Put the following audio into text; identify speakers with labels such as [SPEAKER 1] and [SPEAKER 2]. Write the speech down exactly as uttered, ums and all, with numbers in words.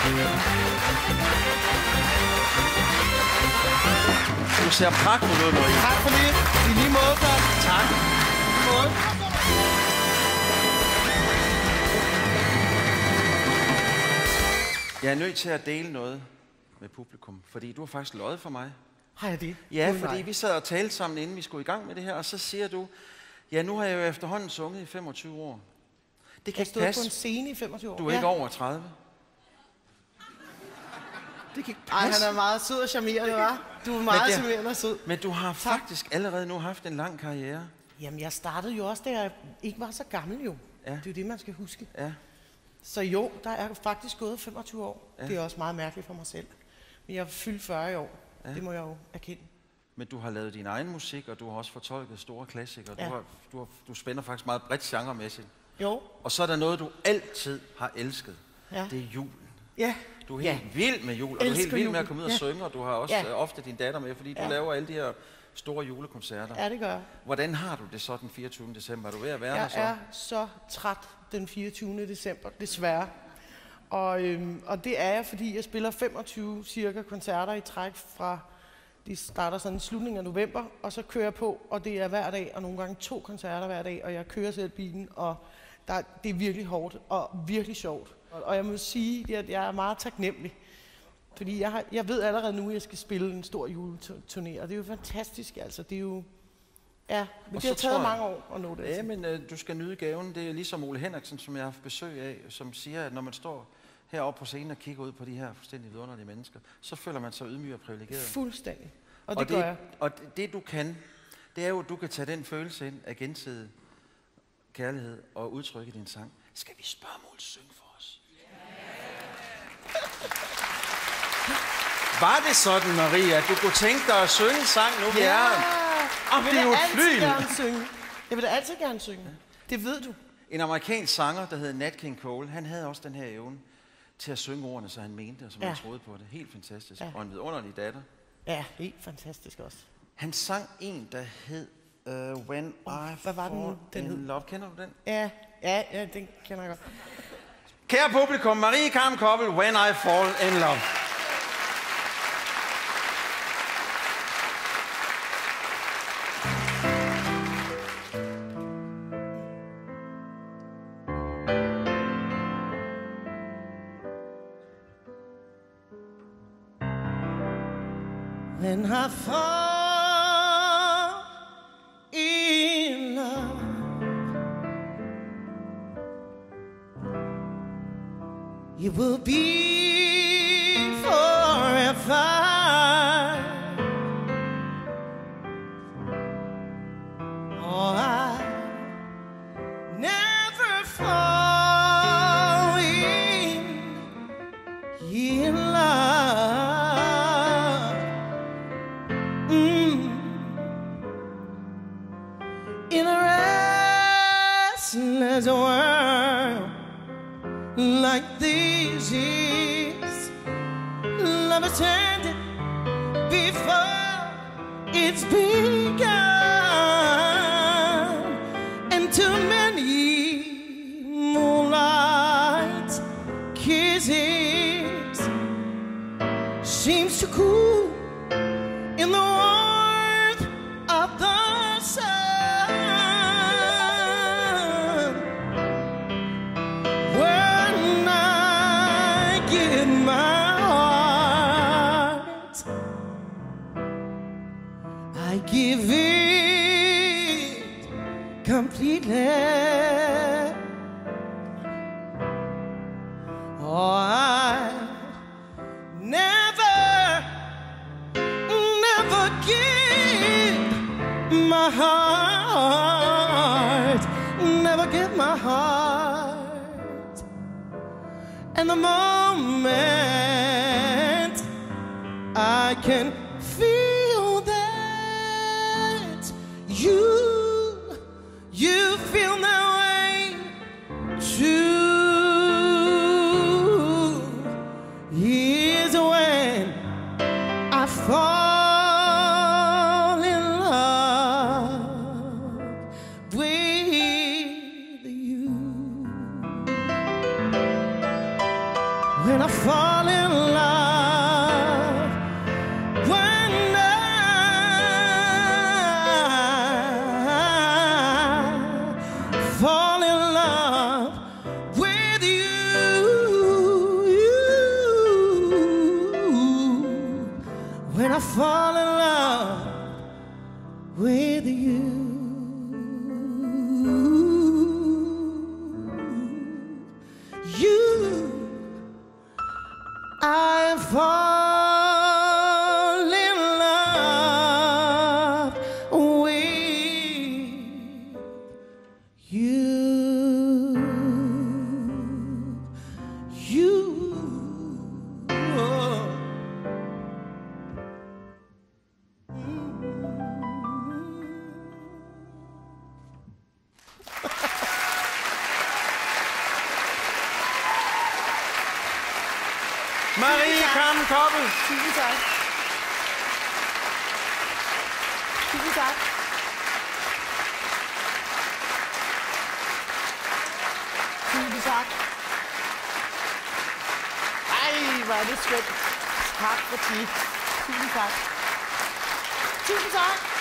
[SPEAKER 1] Du ser pragtfuld ud, Marie.
[SPEAKER 2] Tak for det. I lige måde, tak.
[SPEAKER 1] Tak.
[SPEAKER 2] I lige måde.
[SPEAKER 1] Jeg er nødt til at dele noget med publikum, fordi du har faktisk løjet for mig.
[SPEAKER 2] Har jeg det?
[SPEAKER 1] Ja,
[SPEAKER 2] Gud,
[SPEAKER 1] fordi
[SPEAKER 2] nej.
[SPEAKER 1] vi sad og talte sammen, inden vi skulle i gang med det her, og så siger du, ja, nu har jeg jo efterhånden sunget i femogtyve år. Det kan
[SPEAKER 2] Jeg
[SPEAKER 1] ikke
[SPEAKER 2] stod
[SPEAKER 1] passe.
[SPEAKER 2] på en scene i femogtyve år.
[SPEAKER 1] Du er
[SPEAKER 2] ja.
[SPEAKER 1] ikke over tredive. Det kan ikke
[SPEAKER 2] Ej,
[SPEAKER 1] passe.
[SPEAKER 2] han er meget sød og charmerende, hva'? Du er meget
[SPEAKER 1] det-
[SPEAKER 2] charmerende og sød.
[SPEAKER 1] Men du har faktisk allerede nu haft en lang karriere.
[SPEAKER 2] Jamen, jeg startede jo også, da jeg ikke var så gammel jo.
[SPEAKER 1] Ja.
[SPEAKER 2] Det er jo det, man skal huske.
[SPEAKER 1] Ja.
[SPEAKER 2] Så jo, der er faktisk gået femogtyve år.
[SPEAKER 1] Ja.
[SPEAKER 2] Det er også meget mærkeligt for mig selv. Men jeg er fyldt fyrre i år.
[SPEAKER 1] Ja.
[SPEAKER 2] Det må jeg jo erkende.
[SPEAKER 1] Men du har lavet din egen musik, og du har også fortolket store klassikere.
[SPEAKER 2] Ja.
[SPEAKER 1] Du, har, du, har, du spænder faktisk meget bredt genremæssigt.
[SPEAKER 2] Jo.
[SPEAKER 1] Og så er der noget, du altid har elsket.
[SPEAKER 2] Ja.
[SPEAKER 1] Det er julen.
[SPEAKER 2] Ja.
[SPEAKER 1] Du er helt
[SPEAKER 2] Ja.
[SPEAKER 1] vild med jul, og du er helt
[SPEAKER 2] Elsker
[SPEAKER 1] vild med at
[SPEAKER 2] julen.
[SPEAKER 1] komme ud og
[SPEAKER 2] Ja.
[SPEAKER 1] synge, og du har også
[SPEAKER 2] Ja.
[SPEAKER 1] øh, ofte din datter med, fordi du
[SPEAKER 2] Ja.
[SPEAKER 1] laver alle de her store julekoncerter.
[SPEAKER 2] Ja, det gør jeg.
[SPEAKER 1] Hvordan har du det så den fireogtyvende december? Er du ved at være
[SPEAKER 2] Jeg
[SPEAKER 1] der så?
[SPEAKER 2] er så træt den fireogtyvende december, desværre. Og, øhm, og det er jeg, fordi jeg spiller femogtyve cirka koncerter i træk fra, de starter sådan i slutningen af november, og så kører jeg på, og det er hver dag, og nogle gange to koncerter hver dag, og jeg kører selv bilen, og der, det er virkelig hårdt og virkelig sjovt. Og, og jeg må sige, at jeg er meget taknemmelig, fordi jeg, har, jeg ved allerede nu, at jeg skal spille en stor juleturné, og det er jo fantastisk, altså. Det er jo... Ja, men
[SPEAKER 1] Og
[SPEAKER 2] det har
[SPEAKER 1] så
[SPEAKER 2] taget
[SPEAKER 1] tror jeg-
[SPEAKER 2] mange år at nå det.
[SPEAKER 1] Ja, men øh, du skal nyde gaven. Det er ligesom Ole Henriksen, som jeg har haft besøg af, som siger, at når man står heroppe på scenen og kigger ud på de her fuldstændig vidunderlige mennesker, så føler man sig ydmyg og privilegeret.
[SPEAKER 2] Fuldstændig. Og det,
[SPEAKER 1] og
[SPEAKER 2] gør
[SPEAKER 1] det,
[SPEAKER 2] jeg.
[SPEAKER 1] og det, det du kan, det er jo, at du kan tage den følelse ind af gensidig kærlighed og udtrykke din sang. Skal vi spørge Mål synge for os? Var det sådan, Maria, at du kunne tænke dig at synge en sang nu? vi er her?
[SPEAKER 2] Jeg vil
[SPEAKER 1] det er
[SPEAKER 2] da
[SPEAKER 1] jo
[SPEAKER 2] altid
[SPEAKER 1] flyn.
[SPEAKER 2] gerne synge. Jeg vil da altid gerne synge. Det ved du.
[SPEAKER 1] En amerikansk sanger, der hed Nat King Cole, han havde også den her evne til at synge ordene, så han mente, og som
[SPEAKER 2] Ja.
[SPEAKER 1] han troede på det. Helt fantastisk.
[SPEAKER 2] Ja.
[SPEAKER 1] Og en vidunderlig datter.
[SPEAKER 2] Ja, helt fantastisk også.
[SPEAKER 1] Han sang en, der hed uh, When I
[SPEAKER 2] hvad var den nu,
[SPEAKER 1] Fall
[SPEAKER 2] den
[SPEAKER 1] in
[SPEAKER 2] hed?
[SPEAKER 1] Love. Kender du den?
[SPEAKER 2] Ja, ja, ja, den kender jeg godt.
[SPEAKER 1] Kære publikum, Marie Carmen Koppel, When I Fall in Love.
[SPEAKER 2] When I fall in love, it will be forever. Oh, I never fall in, in love. Mm. In a restless world like this is, love has ended before it's begun, and too many moonlight kisses seems to cool in the warmth of the sun. When I give my heart, I give it completely. Oh, I never never give my heart, never give my heart. And the moment I can feel that you, you feel that way too, is when I fall in love with you. When I fall
[SPEAKER 1] Marie Carmen Koppel.
[SPEAKER 2] Tusind tak. Tusind tak. Tusind tak. Ej, hvor er det skønt. Tak for det. Tusind tak. Tusind tak.